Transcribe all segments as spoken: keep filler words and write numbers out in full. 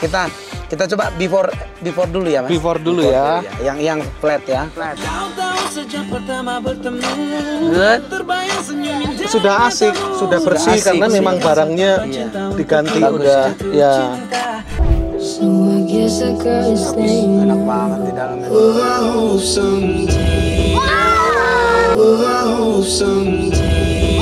kita kita coba before before dulu ya, Mas. Before dulu before ya. Dulu ya. Yang yang flat ya. Flat. Good. Sudah asik, sudah bersih asik, karena sih. memang barangnya Iya. diganti Bagus, udah ya. So I guess I gotta stay. Enak banget di dalamnya. Oh, I hope someday. Oh, I hope someday.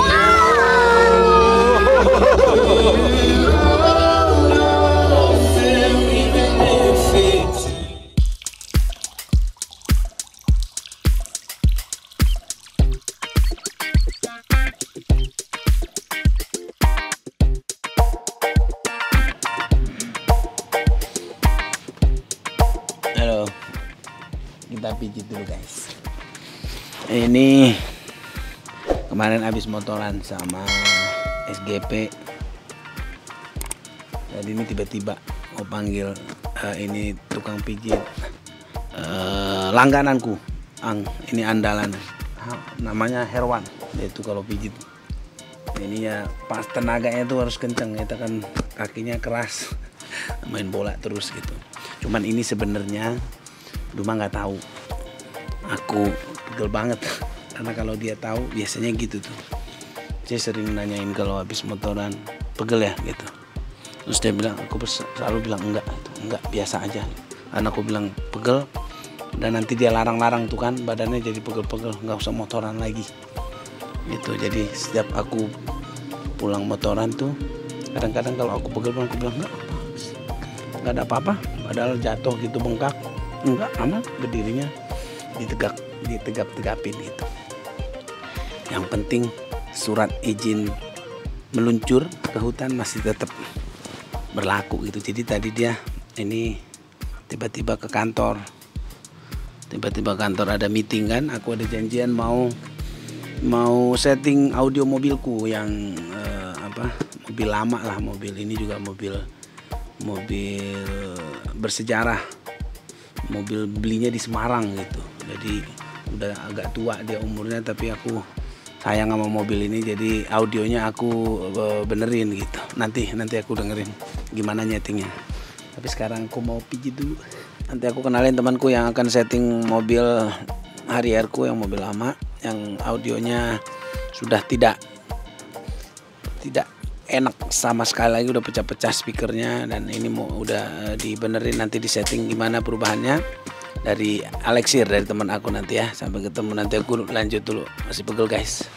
Halo, kita pijit dulu guys. Ini kemarin habis motoran sama S G P. Jadi ini tiba-tiba mau panggil uh, ini tukang pijit uh, langgananku, ang ini andalan, namanya Herwan. Itu kalau pijit ini ya pas tenaganya tuh harus kenceng, kita kan kakinya keras, main bola terus gitu. Cuman ini sebenarnya Duma nggak tahu, aku pegel banget karena kalau dia tahu biasanya gitu tuh. Saya sering nanyain kalau habis motoran pegel ya gitu. Terus dia bilang, aku selalu bilang enggak, enggak biasa aja. Karena aku bilang pegel dan nanti dia larang-larang tuh kan badannya jadi pegel-pegel, nggak usah motoran lagi. Gitu. Jadi setiap aku pulang motoran tuh kadang-kadang kalau aku pegel aku bilang enggak apa, nggak ada apa-apa. Padahal jatuh gitu bengkak, enggak aman, berdirinya ditegak, ditegap-tegapin gitu. Yang penting surat izin meluncur ke hutan masih tetap berlaku gitu. Jadi tadi dia ini tiba-tiba ke kantor, tiba-tiba kantor ada meeting kan, aku ada janjian mau mau setting audio mobilku yang eh, apa mobil lama lah, mobil ini juga mobil mobil bersejarah, mobil belinya di Semarang gitu. Jadi udah agak tua dia umurnya, tapi aku sayang sama mobil ini, jadi audionya aku benerin gitu. Nanti nanti aku dengerin gimana nyetingnya. Tapi sekarang aku mau pijit dulu. Nanti aku kenalin temanku yang akan setting mobil Harrierku yang mobil lama, yang audionya sudah tidak tidak enak sama sekali lagi, udah pecah-pecah speakernya, dan ini mau udah dibenerin, nanti disetting gimana perubahannya dari Alexir, dari teman aku nanti ya. Sampai ketemu nanti, aku lanjut dulu, masih pegel guys.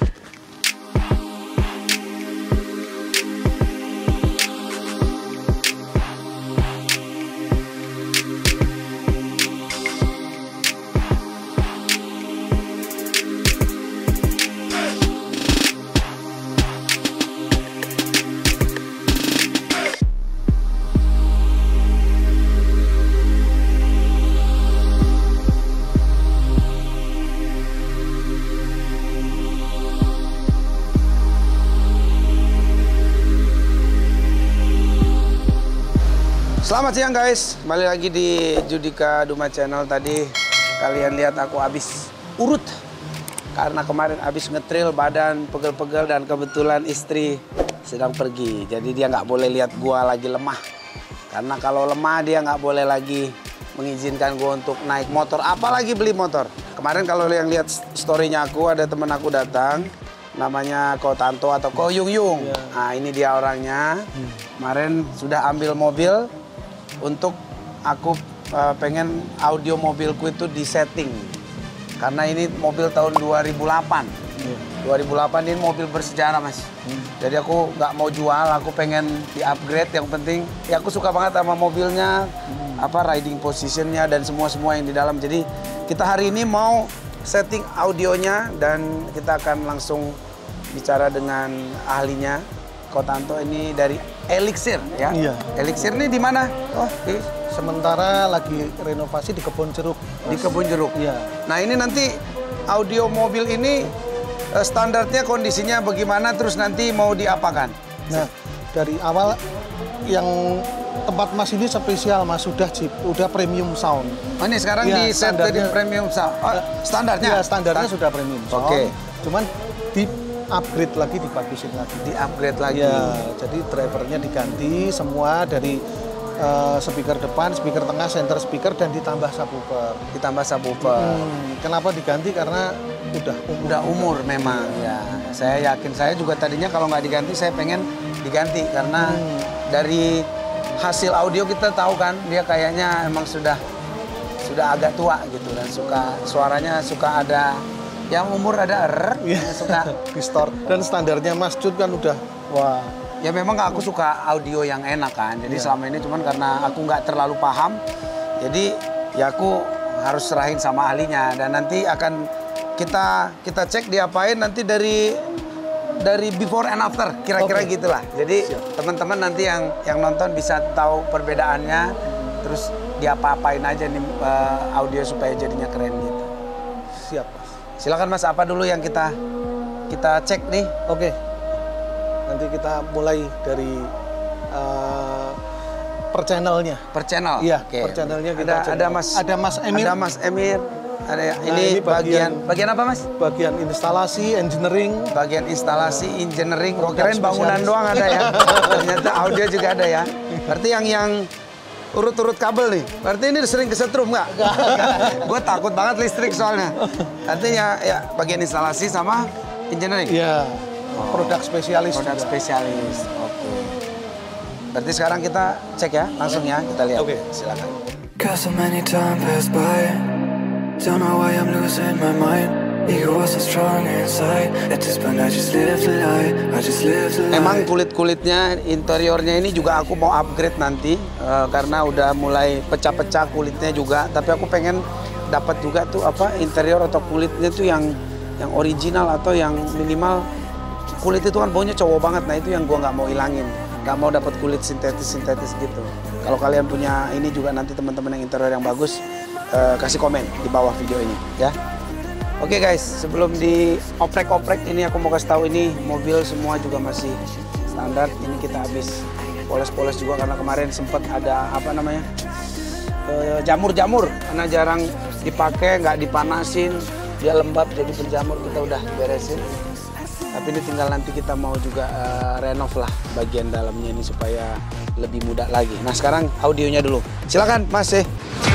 Selamat siang guys, kembali lagi di Judika Duma Channel. Tadi kalian lihat aku habis urut karena kemarin habis ngetril, badan pegel-pegel, dan kebetulan istri sedang pergi. Jadi dia nggak boleh lihat gua lagi lemah, karena kalau lemah dia nggak boleh lagi mengizinkan gua untuk naik motor, apalagi beli motor. Kemarin kalau yang lihat storynya aku, ada temen aku datang, namanya Ko Tanto atau Ko Yung Yung. Ya. Nah ini dia orangnya. Kemarin sudah ambil mobil untuk aku uh, pengen audio mobilku itu disetting, karena ini mobil tahun dua ribu delapan. Yeah. dua ribu delapan ini mobil bersejarah mas. Hmm. Jadi aku nggak mau jual, aku pengen di upgrade. Yang penting ya aku suka banget sama mobilnya, hmm. apa riding positionnya dan semua semua yang di dalam. Jadi kita hari ini mau setting audionya dan kita akan langsung bicara dengan ahlinya. Ko Tanto ini dari Elixir ya. Iya. Elixir ini di mana? Oh, di Sementara lagi renovasi di Kebon Jeruk. Di Kebon Jeruk. Iya. Nah, ini nanti audio mobil ini standarnya kondisinya bagaimana, terus nanti mau diapakan? Nah, dari awal yang tempat Mas ini spesial Mas, sudah jeep, udah premium sound. Oh, ini sekarang ya, di set dari premium sound. Oh, standarnya? Ya, standarnya Stand sudah premium sound. Oke. Okay. Cuman di upgrade lagi, dibagusin lagi. Di upgrade lagi. Ya, jadi drivernya diganti semua, dari uh, speaker depan, speaker tengah, center speaker dan ditambah subwoofer. Ditambah subwoofer. Hmm, kenapa diganti? Karena udah umur. Udah umur memang ya. Saya yakin, saya juga tadinya kalau nggak diganti saya pengen diganti karena hmm. dari hasil audio kita tahu kan dia kayaknya emang sudah sudah agak tua gitu dan suka suaranya suka ada yang umur ada er, yeah. suka distort dan standarnya Mas Jud kan udah wah. Ya memang aku suka audio yang enak kan. Jadi yeah. selama ini cuman karena aku nggak terlalu paham, jadi ya aku harus serahin sama ahlinya dan nanti akan kita kita cek diapain nanti dari dari before and after kira-kira okay. gitulah. Jadi teman-teman nanti yang yang nonton bisa tahu perbedaannya, terus diapa-apain aja nih uh, audio supaya jadinya keren gitu. Siap Mas. Silakan Mas, apa dulu yang kita kita cek nih? Oke. Okay. Nanti kita mulai dari uh, per channelnya. Per channel? Iya, okay. per channelnya kita ada, ada Mas ada Mas Emir. Ada Mas Emir. Ada nah, ini, ini bagian, bagian bagian apa Mas? Bagian instalasi, engineering. Bagian instalasi, engineering. Kok keren bangunan doang ada ya? Ternyata audio juga ada ya. Berarti yang yang urut-urut kabel nih. Berarti ini sering kesetrum nggak? Gue takut banget listrik soalnya. Artinya ya bagian instalasi sama engineering. Iya. Oh. Produk spesialis. Produk juga. Spesialis. Oke. Okay. Berarti sekarang kita cek ya, langsung ya kita lihat. Oke. Okay. Silakan. Cause so many time pass by. Don't know why I'm losing my mind. Ego was so strong inside. At this point I just live the lie. I just live the lie. Emang kulit-kulitnya, interiornya ini juga aku mau upgrade nanti uh, karena udah mulai pecah-pecah kulitnya juga. Tapi aku pengen dapat juga tuh apa interior atau kulitnya tuh yang yang original atau yang minimal kulit itu kan baunya cowok banget. Nah itu yang gua nggak mau hilangin. Nggak mau dapat kulit sintetis-sintetis gitu. Kalau kalian punya ini juga nanti teman-teman yang interior yang bagus uh, kasih komen di bawah video ini ya. Oke okay guys, sebelum di oprek-oprek ini aku mau kasih tahu ini mobil semua juga masih standar. Ini kita habis poles-poles juga karena kemarin sempat ada apa namanya jamur-jamur uh, karena jarang dipakai, nggak dipanasin, dia lembab jadi penjamur, kita udah beresin. Tapi ini tinggal nanti kita mau juga uh, renov lah bagian dalamnya ini supaya lebih mudah lagi. Nah sekarang audionya dulu, silakan Mas eh.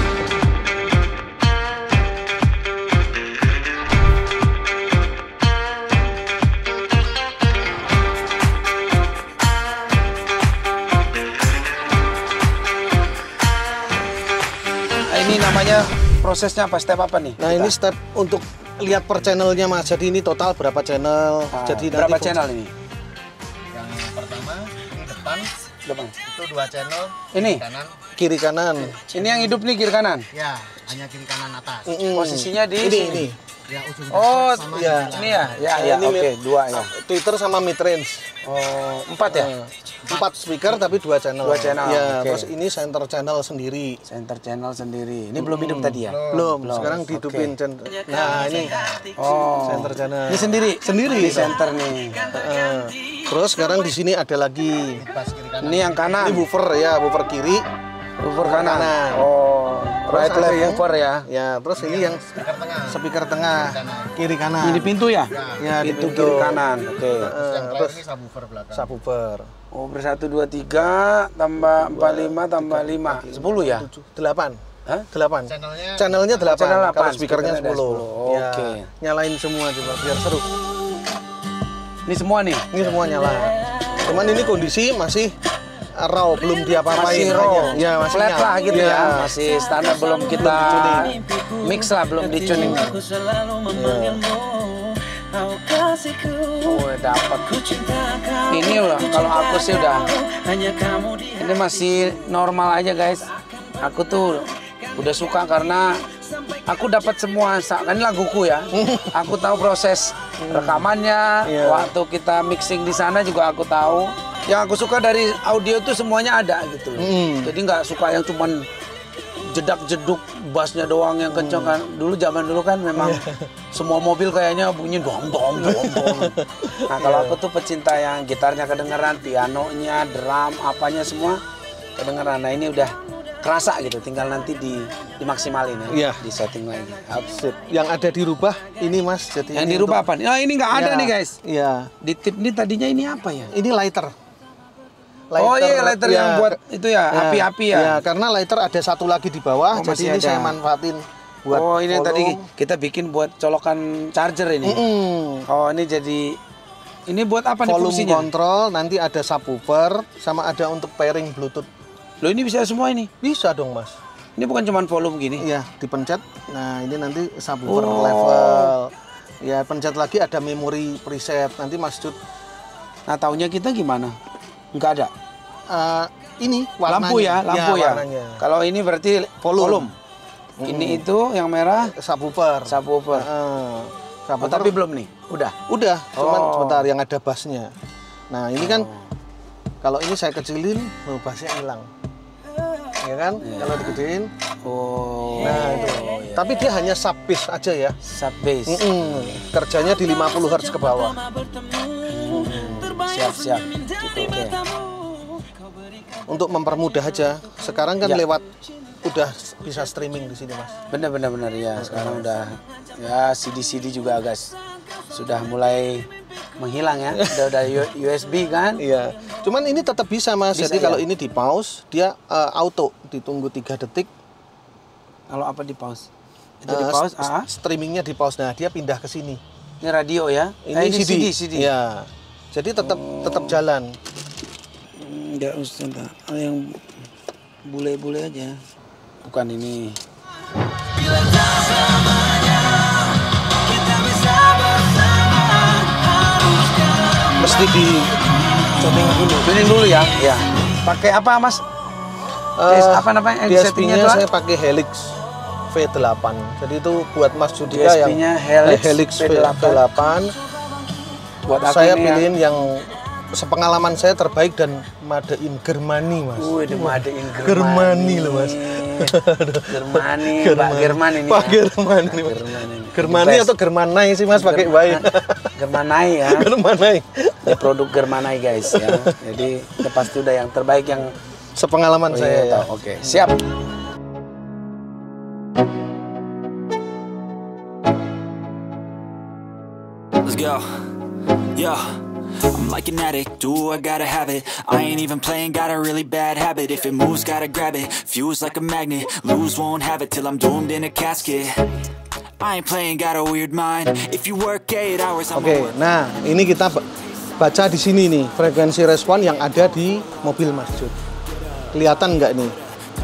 Ini namanya prosesnya apa, step apa nih? Nah kita? Ini step untuk lihat per channelnya Mas. Jadi ini total berapa channel? Oh, Jadi berapa nanti channel ini? Yang pertama depan, depan. Itu dua channel. Ini kiri kanan. Kiri kanan. Ini yang hidup nih kiri kanan. Ya, hanya kiri kanan atas. Mm -mm. Posisinya di ini. sini. ini. Ya, ujung oh, sama ya. Ini ya, ya, ya. Ini Oke, okay, dua ya. Twitter sama mid range. Oh, empat ya? Empat speaker tapi dua channel. Dua channel. Ya, okay. Terus ini center channel sendiri. Center channel sendiri. Ini hmm. belum hidup tadi ya? Belum. belum. Sekarang dihidupin. Okay. Nah, ini. Oh. Center channel. Ini sendiri. Sendiri. Di center nih. Uh, terus sekarang di sini ada lagi. Ini yang kanan. Ini woofer ya, woofer kiri. Woofer kanan. kanan. Oh. Right left yang, woofer ya. Ya, terus ini yang speaker tengah. Speaker tengah. Kiri kanan. Ini pintu ya? Ya, pintu, pintu kiri kanan. Oke. Okay. Uh, terus ini subwoofer belakang. Subwoofer. Oh, bersatu dua tiga tambah empat lima tambah lima sepuluh ya? Delapan. Hah? Delapan. Channelnya Channelnya delapan. Channel delapan. Kalau speakernya sepuluh. Oke. Ya, okay. Nyalain semua coba biar seru. Ini semua nih? Ini semua nyala. Cuman ini kondisi masih raw, belum diapa-apain. Masih raw. Ya, masih flat nyala. lah gitu ya. ya. Masih standar, belum kita mix lah, belum dicuning. Ya. Oh, dapat. Ini loh, kalau aku sih udah. Ini masih normal aja guys. Aku tuh udah suka karena aku dapat semua. Kan ini laguku ya. Aku tahu proses rekamannya. Yeah. Waktu kita mixing di sana juga aku tahu. Yang aku suka dari audio tuh semuanya ada gitu loh. Mm. Jadi nggak suka yang cuman jedak-jeduk bassnya doang yang kenceng kan. Dulu zaman dulu kan memang semua mobil kayaknya bunyi dong dong dong dong. Nah kalau aku tuh pecinta yang gitarnya kedengeran, pianonya, drum, apanya semua kedengeran. Nah ini udah kerasa gitu, tinggal nanti di dimaksimalin ya, yeah. di setting lagi. Upset. Yang ada dirubah ini Mas. Jadi yang ini dirubah untuk... apa? Nah ini nggak ada ya, nih guys. Iya. Di tip ini tadinya ini apa ya? Ini lighter. Oh iya, lighter ya, yang buat itu ya, api-api ya. Ya, karena lighter ada satu lagi di bawah, Oh, jadi ini ada. saya manfaatin buat Oh, ini yang tadi volume. kita bikin buat colokan charger ini. Mm-mm. Oh, ini jadi ini buat apa nih Volume fungsinya? control, nanti ada subwoofer, sama ada untuk pairing Bluetooth. Loh, ini bisa semua ini. Bisa dong, Mas. Ini bukan cuma volume gini. Iya, dipencet. Nah, ini nanti subwoofer Oh. level. Ya, pencet lagi ada memori preset. Nanti Mas Jud, Nah, taunya kita gimana? Enggak ada. uh, ini warnanya. Lampu ya, lampu ya. warnanya. Kalau ini berarti volume. Mm-mm. Ini itu yang merah Subwoofer. subwoofer. Uh, Oh, subwoofer. tapi belum nih. Udah. Udah, cuman Oh. sebentar yang ada bassnya. Nah, ini kan kalau ini saya kecilin, oh, bassnya hilang. Ya kan? Kalau digedein, Oh. nah itu. Tapi dia hanya sub bass aja ya. Sub bass. Mm-mm. Kerjanya di lima puluh hertz ke bawah. Siap, siap. Gitu, oke. Untuk mempermudah aja. Sekarang kan Ya. lewat udah bisa streaming di sini, Mas. Bener bener bener ya. Sekarang udah ya C D C D juga agak s- sudah mulai menghilang ya. Udah udah U S B kan? Iya. Cuman ini tetap bisa, Mas. Bisa, Jadi ya? kalau ini di pause, dia uh, auto ditunggu tiga detik. Kalau apa di pause? Itu di uh, pause. st- Ah, streamingnya di pause. Nah, dia pindah ke sini. ini radio ya. Ini, Eh, C D. C D, C D. Iya. Jadi tetap tetap jalan. Enggak usah, enggak. Oh, yang bule-bule aja. Bukan ini. Mesti di tuning dulu. Tuning dulu ya. Ya. Pakai apa, Mas? Eh, Yes, apa namanya? D S Settingnya P-nya tuh, saya pakai Helix V delapan. Jadi itu buat Mas Judika yang D S P-nya Helix eh, Helix V V delapan. Buat aku Saya ini ya. pilihin yang sepengalaman saya terbaik dan made in Germany, Mas. Wih, the made in Germany loh, Mas. Germany, Pak German ini. Pak ya. Germany, Pak Mas. German ini. Germany The best. atau Germanai sih, Mas, pakai baik. Germanai ya. Germanai. Ini produk Germanai guys ya. Jadi lepas itu udah yang terbaik yang Sepengalaman oh, saya iya, ya. tahu. Oke, siap. Let's go. Yo, I'm like an addict, do I gotta have it. I ain't even playing, got a really bad habit. If it moves, gotta grab it. Fuse like a magnet, lose, won't have it till I'm doomed in a casket. I ain't playing, got a weird mind. If you work eight hours, I'm Oke, nah ini kita ba- baca di sini nih frekuensi respon yang ada di mobil Mas Jud. Kelihatan nggak nih?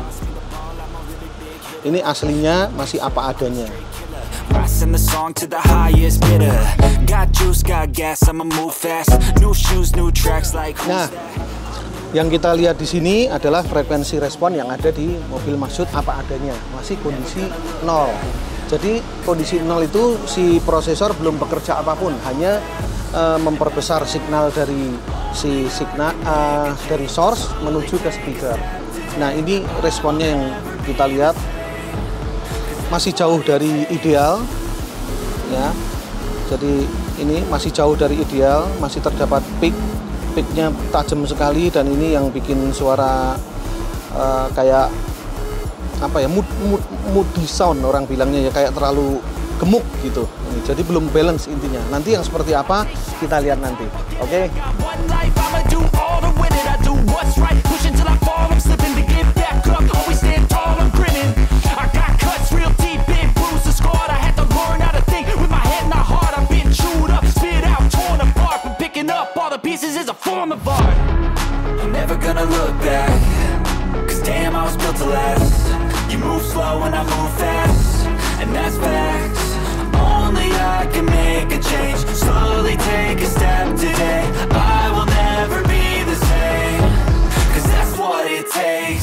Ini aslinya masih apa adanya. I send the song to the highest bidder. Got juice, got gas, I'ma move fast. New shoes, new tracks like who's Nah, that? yang kita lihat di sini adalah frekuensi respon yang ada di mobil Mas Jud apa adanya, masih kondisi nol. Jadi kondisi nol itu si prosesor belum bekerja apapun, hanya uh, memperbesar signal dari si signal uh, dari source menuju ke speaker. Nah, ini responnya yang kita lihat masih jauh dari ideal, ya. Jadi ini masih jauh dari ideal, masih terdapat peak, peaknya tajam sekali dan ini yang bikin suara uh, kayak apa ya, mood, mood, moody sound orang bilangnya ya, kayak terlalu gemuk gitu. Jadi belum balance intinya. Nanti yang seperti apa kita lihat nanti. Oke? Okay? One life, I'ma do all to win it. I do what's right, push until I fall. I'm slipping to get back up. Always stand tall, I'm grinning. I got cuts real deep, big bruises scarred. I had to learn how to think with my head and my heart. I've been chewed up, spit out, torn apart. But picking up all the pieces is a form of art. I'm never gonna look back, cause damn, I was built to last. You move slow and I move fast, and that's facts. Only I can make a change. Slowly take a step today. I will never be the same, cause that's what it takes.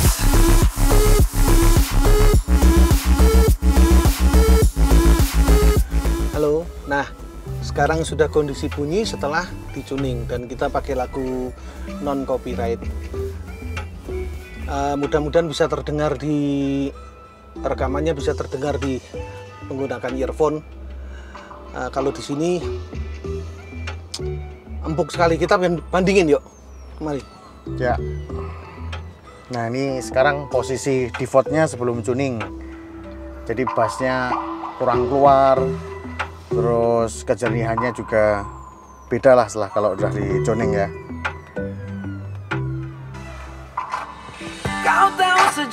Halo. Nah, sekarang sudah kondisi bunyi setelah dicuning dan kita pakai lagu non copyright. Uh, mudah-mudahan bisa terdengar di rekamannya, bisa terdengar di menggunakan earphone. Uh, kalau di sini empuk sekali. Kita bandingin yuk, mari. Ya. Nah, ini sekarang posisi defaultnya sebelum tuning. Jadi bassnya kurang keluar, terus kejernihannya juga beda lah setelah kalau udah di tuning ya.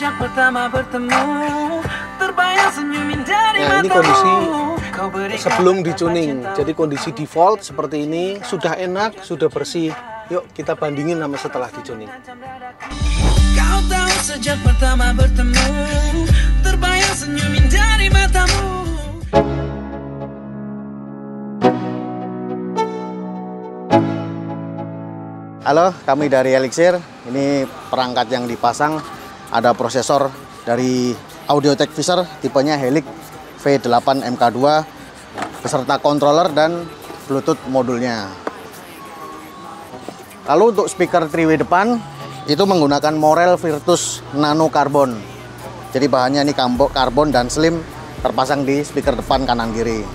sejak pertama bertemu, terbayang senyum dari Nah, ini matamu. kondisi Kau berikan sebelum kata dicuning. cinta. Jadi kondisi default seperti ini, sudah enak, sudah bersih. Yuk kita bandingin sama setelah dicuning. Kau tahu sejak pertama bertemu, terbayang senyum dari matamu. Halo, kami dari Elixir. Ini perangkat yang dipasang. Ada prosesor dari Audiotech Fisher, tipenya Helix V delapan M K dua, beserta controller dan Bluetooth modulnya. Lalu untuk speaker three way depan, itu menggunakan Morel Virtus Nano Carbon. Jadi bahannya ini karbon dan slim, terpasang di speaker depan kanan kiri.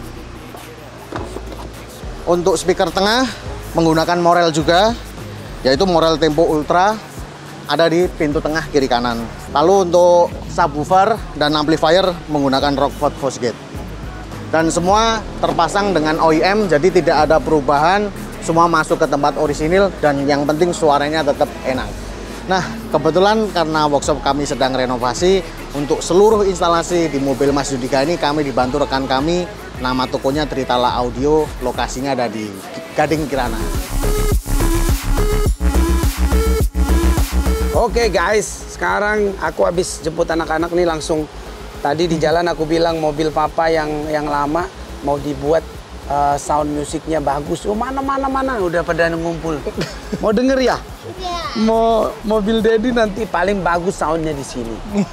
Untuk speaker tengah, menggunakan Morel juga, yaitu Morel Tempo Ultra, ada di pintu tengah kiri kanan. Lalu untuk subwoofer dan amplifier menggunakan Rockford Fosgate. Dan semua terpasang dengan O E M, jadi tidak ada perubahan, semua masuk ke tempat orisinil dan yang penting suaranya tetap enak. Nah, kebetulan karena workshop kami sedang renovasi, untuk seluruh instalasi di mobil Mas Yudika ini kami dibantu rekan kami, nama tokonya Tritala Audio, lokasinya ada di Gading Kirana. Oke guys, sekarang aku habis jemput anak-anak nih langsung. Tadi di jalan aku bilang mobil papa yang yang lama mau dibuat uh, sound musiknya bagus. Oh mana mana mana udah pada ngumpul. Mau denger ya? Mau mobil Daddy nanti paling bagus soundnya di sini.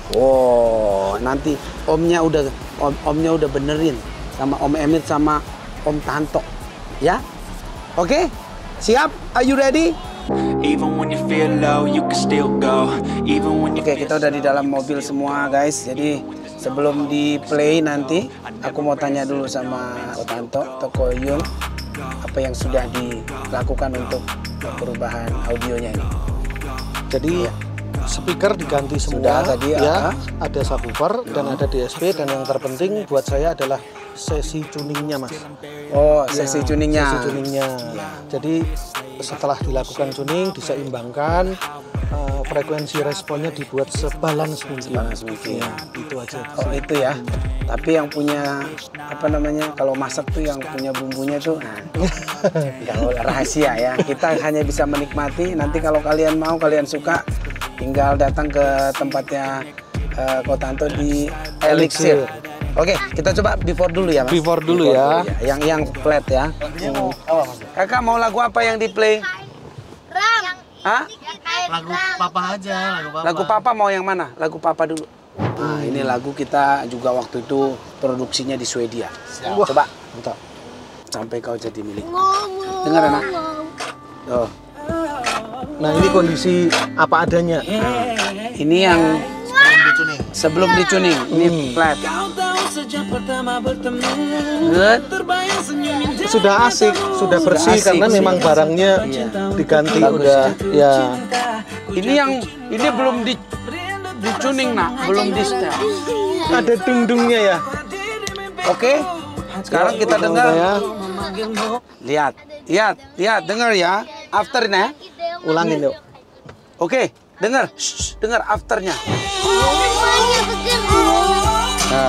Oh nanti omnya udah om, omnya udah benerin sama Om Emit sama Om Tanto, ya? Oke, siap? Are you ready? Even when you feel low, you can still go. Even when you Oke, kita udah di dalam mobil semua guys. Jadi sebelum di play nanti, aku mau tanya dulu sama Otanto, Toko Yun, apa yang sudah dilakukan untuk perubahan audionya ini. Jadi speaker diganti Sudah semua, tadi, ya, ah. ada subwoofer dan ada D S P, dan yang terpenting buat saya adalah sesi tuningnya, Mas. Oh, sesi Ya, tuningnya. Sesi tuningnya. Jadi setelah dilakukan tuning, diseimbangkan, uh, frekuensi responnya dibuat sebalans mungkin. Sebalans mungkin. Ya, itu aja. Oh itu ya. Tapi yang punya apa namanya kalau masak tuh yang punya bumbunya tuh nah, nggak boleh rahasia ya. Kita hanya bisa menikmati. Nanti kalau kalian mau, kalian suka, tinggal datang ke tempatnya uh, Kotanto di Elixir. Oke, kita coba before dulu ya, Mas. Before dulu ya. Yang yang flat ya. Hmm. Kakak mau lagu apa yang di play? Ram. Hah? Lagu papa aja, lagu papa. Lagu papa mau yang mana? Lagu papa dulu. Nah, ini lagu kita juga waktu itu produksinya di Swedia. Wah. Coba. Mantap. Sampai kau jadi milik. Ngomong. Dengar anak. Oh. Nah, ini kondisi apa adanya. Ini yang sebelum dicuning. Ini flat. Kau tahu sejak pertama bertemu, Good. terbayang senyum dari Sudah asik, sudah bersih asik, karena sih. memang barangnya diganti Bagus udah ya. Ini yang ini belum di dicuning nak, belum di setel. Ada dungdungnya ya. Oke. Sekarang kita dengar. Ya. Lihat, lihat, lihat, dengar ya. After ini. Ulangin yuk. Oke, dengar. Shh, dengar afternya. Nah.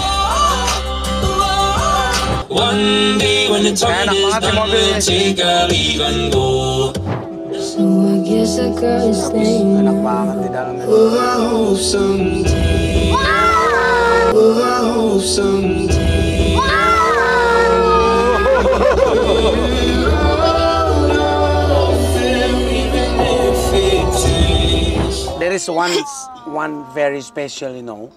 One day when the time Enak is banget sih done, mobil we'll ini. take a leave and go. So I guess I gotta stay. Enak banget di dalamnya. Oh, I hope someday. Oh, I hope someday. Even if it takes. There is one one very special, you know.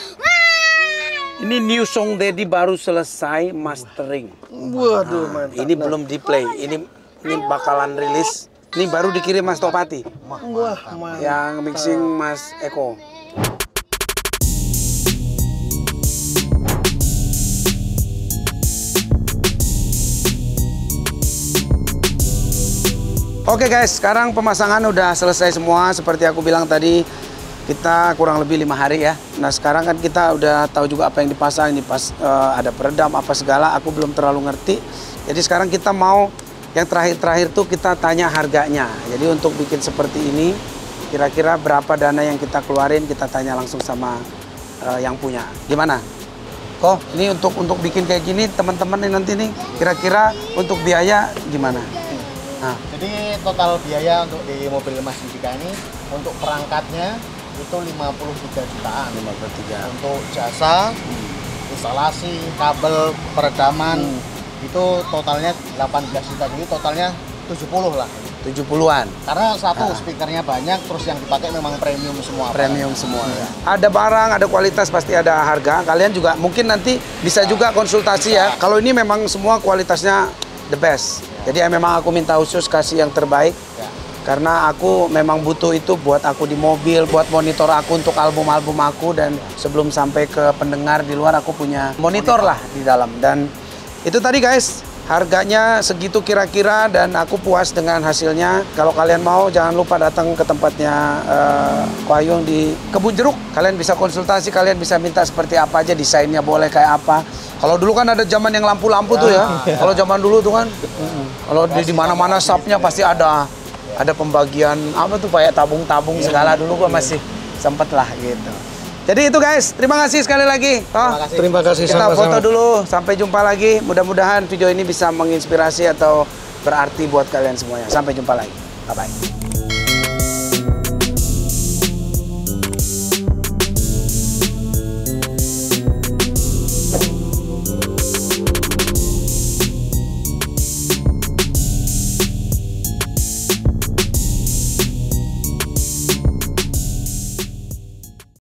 Ini new song Daddy baru selesai mastering. Waduh, Nah, mantap. ini belum di play. Ini ini bakalan rilis. Ini baru dikirim Mas Topati. Wah, mantap. Yang mixing Mas Eko. Oke guys, sekarang pemasangan udah selesai semua. Seperti aku bilang tadi, kita kurang lebih lima hari ya. Nah sekarang kan kita udah tahu juga apa yang dipasang. Ini pas uh, ada peredam apa segala. Aku belum terlalu ngerti. Jadi sekarang kita mau yang terakhir-terakhir tuh kita tanya harganya. Jadi untuk bikin seperti ini kira-kira berapa dana yang kita keluarin, kita tanya langsung sama uh, yang punya. Gimana? Kok ini untuk untuk bikin kayak gini teman-teman nih nanti nih kira-kira untuk biaya gimana? Nah. Jadi total biaya untuk di mobil Mas Dika ini untuk perangkatnya itu lima puluh tiga jutaan. lima puluh tiga. Untuk jasa, instalasi, kabel, peredaman hmm. itu totalnya delapan belas juta. Jadi totalnya tujuh puluh lah. tujuh puluhan. Karena satu ah. speakernya banyak, terus yang dipakai memang premium semua. Premium apa? semua. Ya. Ada barang, ada kualitas, pasti ada harga. Kalian juga mungkin nanti bisa nah. juga konsultasi ya. Kalau ini memang semua kualitasnya the best. Ya. Jadi ya, memang aku minta khusus kasih yang terbaik. Ya. Karena aku memang butuh itu buat aku di mobil, buat monitor aku untuk album-album aku. Dan sebelum sampai ke pendengar di luar, aku punya monitor, monitor. lah di dalam. Dan itu tadi guys. Harganya segitu kira-kira dan aku puas dengan hasilnya. Kalau kalian mau jangan lupa datang ke tempatnya uh, Koayung di Kebun Jeruk. Kalian bisa konsultasi, kalian bisa minta seperti apa aja, desainnya boleh kayak apa. Kalau dulu kan ada zaman yang lampu-lampu tuh ya. Kalau zaman dulu tuh kan, kalau di mana-mana sapnya pasti ada ada pembagian apa tuh kayak tabung-tabung segala. Dulu gua masih sempet lah gitu. Jadi itu guys, terima kasih sekali lagi. Oh, terima kasih. Kita sama-sama. foto dulu, sampai jumpa lagi. Mudah-mudahan video ini bisa menginspirasi atau berarti buat kalian semuanya. Sampai jumpa lagi. Bye-bye.